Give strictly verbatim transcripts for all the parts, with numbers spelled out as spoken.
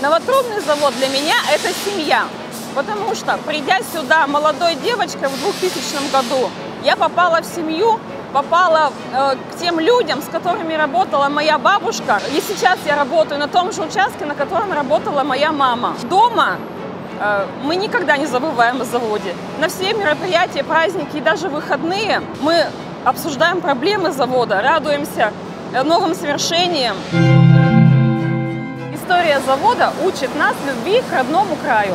Новотрубный завод для меня – это семья, потому что, придя сюда молодой девочкой в двухтысячном году, я попала в семью, попала э, к тем людям, с которыми работала моя бабушка. И сейчас я работаю на том же участке, на котором работала моя мама. Дома э, мы никогда не забываем о заводе. На все мероприятия, праздники и даже выходные мы обсуждаем проблемы завода, радуемся новым свершениям. История завода учит нас любви к родному краю.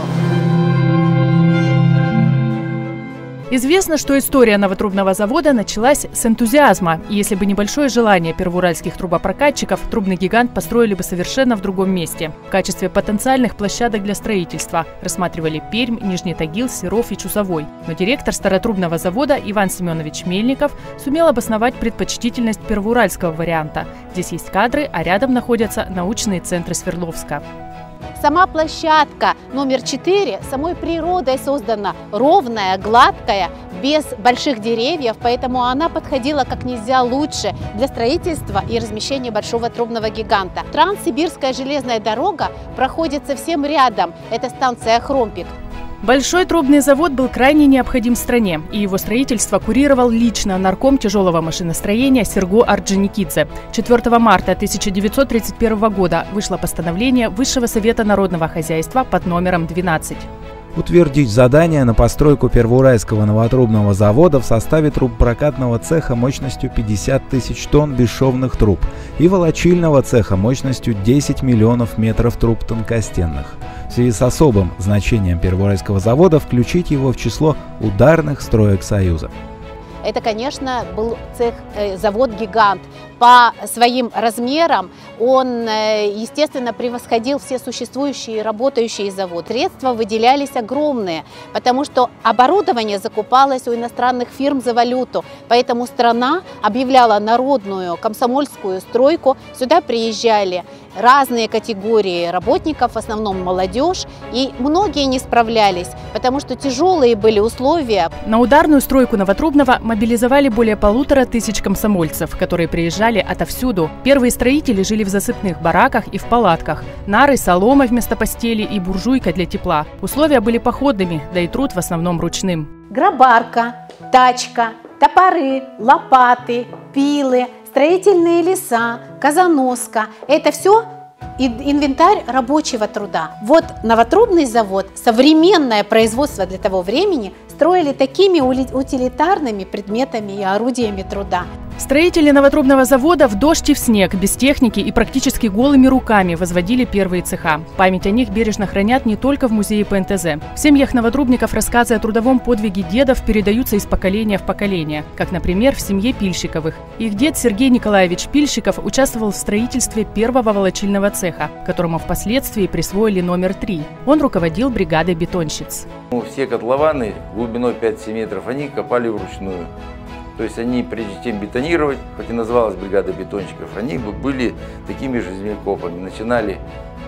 Известно, что история новотрубного завода началась с энтузиазма. И если бы небольшое желание первоуральских трубопрокатчиков, трубный гигант построили бы совершенно в другом месте. В качестве потенциальных площадок для строительства рассматривали Пермь, Нижний Тагил, Серов и Чусовой. Но директор старотрубного завода Иван Семенович Мельников сумел обосновать предпочтительность первоуральского варианта. Здесь есть кадры, а рядом находятся научные центры Свердловска. Сама площадка номер четыре самой природой создана, ровная, гладкая, без больших деревьев, поэтому она подходила как нельзя лучше для строительства и размещения большого трубного гиганта. Транссибирская железная дорога проходит совсем рядом, это станция Хромпик. Большой трубный завод был крайне необходим стране, и его строительство курировал лично нарком тяжелого машиностроения Серго Орджоникидзе. четвёртого марта тысяча девятьсот тридцать первого года вышло постановление Высшего совета народного хозяйства под номером двенадцать. Утвердить задание на постройку Первоуральского новотрубного завода в составе трубопрокатного цеха мощностью пятьдесят тысяч тонн бесшовных труб и волочильного цеха мощностью десять миллионов метров труб тонкостенных. В связи с особым значением Первоуральского завода включить его в число ударных строек Союза. Это, конечно, был цех, э, завод-гигант. По своим размерам он, э, естественно, превосходил все существующие и работающие заводы. Средства выделялись огромные, потому что оборудование закупалось у иностранных фирм за валюту. Поэтому страна объявляла народную комсомольскую стройку. Сюда приезжали разные категории работников, в основном молодежь, и многие не справлялись, потому что тяжелые были условия. На ударную стройку новотрубного мобилизовали более полутора тысяч комсомольцев, которые приезжали отовсюду. Первые строители жили в засыпных бараках и в палатках. Нары, солома вместо постели и буржуйка для тепла. Условия были походными, да и труд в основном ручным. Грабарка, тачка, топоры, лопаты, пилы, строительные леса, казаноска – это все инвентарь рабочего труда. Вот новотрубный завод, современное производство для того времени, строили такими утилитарными предметами и орудиями труда. Строители новотрубного завода в дождь и в снег, без техники и практически голыми руками возводили первые цеха. Память о них бережно хранят не только в музее Пэ Эн Тэ Зэ. В семьях новотрубников рассказы о трудовом подвиге дедов передаются из поколения в поколение, как, например, в семье Пильщиковых. Их дед Сергей Николаевич Пильщиков участвовал в строительстве первого волочильного цеха, которому впоследствии присвоили номер три. Он руководил бригадой бетонщиц. Все котлованы глубиной пять-семь метров, они копали вручную. То есть они, прежде чем бетонировать, хоть и называлась бригада бетонщиков, они были такими же землекопами. Начинали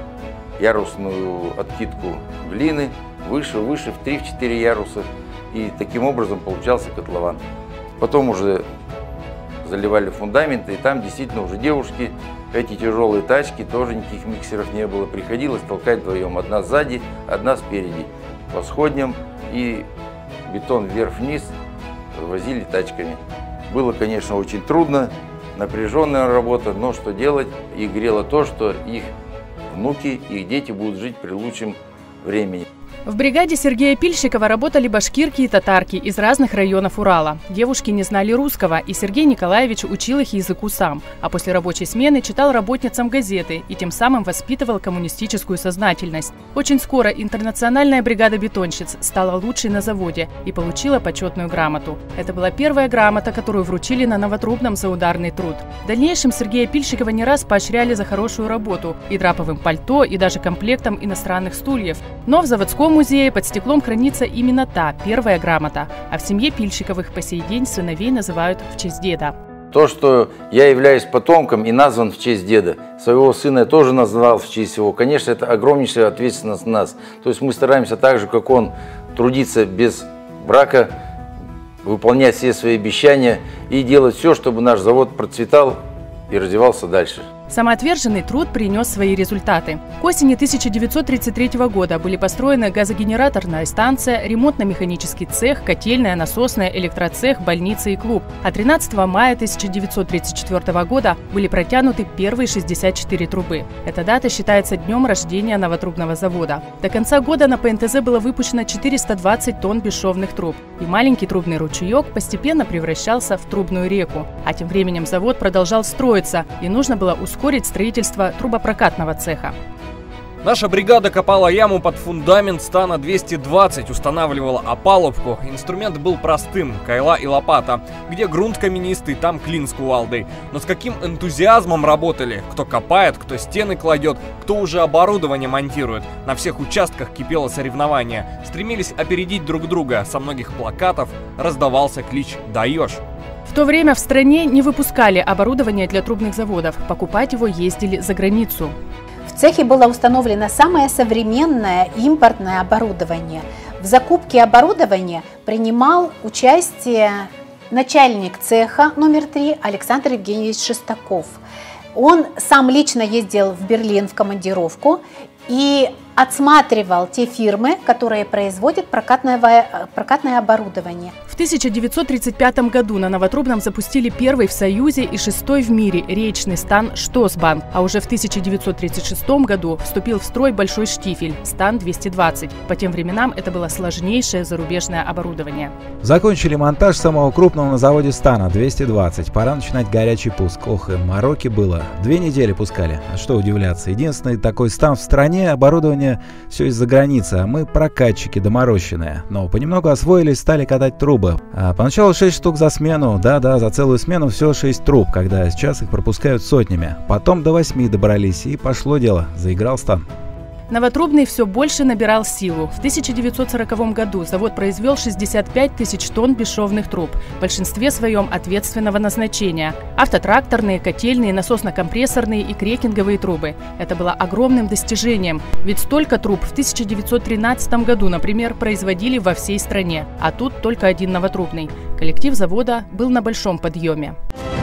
ярусную откидку глины выше, выше, в три-четыре яруса. И таким образом получался котлован. Потом уже заливали фундаменты, и там действительно уже девушки, эти тяжелые тачки, тоже никаких миксеров не было. Приходилось толкать вдвоем, одна сзади, одна спереди, по сходням, и бетон вверх-вниз возили тачками. Было, конечно, очень трудно, напряженная работа, но что делать? Их грело то, что их внуки, их дети будут жить при лучшем времени. В бригаде Сергея Пильщикова работали башкирки и татарки из разных районов Урала. Девушки не знали русского, и Сергей Николаевич учил их языку сам, а после рабочей смены читал работницам газеты и тем самым воспитывал коммунистическую сознательность. Очень скоро интернациональная бригада бетонщиц стала лучшей на заводе и получила почетную грамоту. Это была первая грамота, которую вручили на новотрубном за ударный труд. В дальнейшем Сергея Пильщикова не раз поощряли за хорошую работу и драповым пальто, и даже комплектом иностранных стульев. Но в заводском музее под стеклом хранится именно та первая грамота, а в семье Пильщиковых по сей день сыновей называют в честь деда. То, что я являюсь потомком и назван в честь деда, своего сына я тоже назвал в честь его, конечно, это огромнейшая ответственность на нас. То есть мы стараемся так же, как он, трудиться без брака, выполнять все свои обещания и делать все, чтобы наш завод процветал и развивался дальше. Самоотверженный труд принес свои результаты. К осени тысяча девятьсот тридцать третьего года были построены газогенераторная станция, ремонтно-механический цех, котельная, насосная, электроцех, больница и клуб. А тринадцатого мая тысяча девятьсот тридцать четвёртого года были протянуты первые шестьдесят четыре трубы. Эта дата считается днем рождения новотрубного завода. До конца года на Пэ Эн Тэ Зэ было выпущено четыреста двадцать тонн бесшовных труб. И маленький трубный ручеек постепенно превращался в трубную реку. А тем временем завод продолжал строиться, и нужно было ускорить ускорить строительство трубопрокатного цеха. Наша бригада копала яму под фундамент стана двести двадцать, устанавливала опалубку. Инструмент был простым – кайла и лопата. Где грунт каменистый, там клин с кувалдой. Но с каким энтузиазмом работали. Кто копает, кто стены кладет, кто уже оборудование монтирует. На всех участках кипело соревнование. Стремились опередить друг друга. Со многих плакатов раздавался клич «Даешь!». В то время в стране не выпускали оборудование для трубных заводов. Покупать его ездили за границу. В цехе было установлено самое современное импортное оборудование. В закупке оборудования принимал участие начальник цеха номер три Александр Евгеньевич Шестаков. Он сам лично ездил в Берлин в командировку и отсматривал те фирмы, которые производят прокатное, прокатное оборудование. В тысяча девятьсот тридцать пятом году на Новотрубном запустили первый в Союзе и шестой в мире речный стан «Штосбанк», а уже в тысяча девятьсот тридцать шестом году вступил в строй большой штифель – стан двести двадцать. По тем временам это было сложнейшее зарубежное оборудование. Закончили монтаж самого крупного на заводе стана двести двадцать. Пора начинать горячий пуск. Ох, и мороки было. Две недели пускали. А что удивляться. Единственный такой стан в стране, оборудование все из-за границы, а мы прокатчики доморощенные. Но понемногу освоились, стали катать трубы. А поначалу шесть штук за смену, да-да, за целую смену всего шесть труб, когда сейчас их пропускают сотнями. Потом до восьми добрались, и пошло дело, заиграл стан. Новотрубный все больше набирал силу. В тысяча девятьсот сороковом году завод произвел шестьдесят пять тысяч тонн бесшовных труб, в большинстве своем ответственного назначения. Автотракторные, котельные, насосно-компрессорные и крекинговые трубы. Это было огромным достижением, ведь столько труб в тысяча девятьсот тринадцатом году, например, производили во всей стране, а тут только один новотрубный. Коллектив завода был на большом подъеме.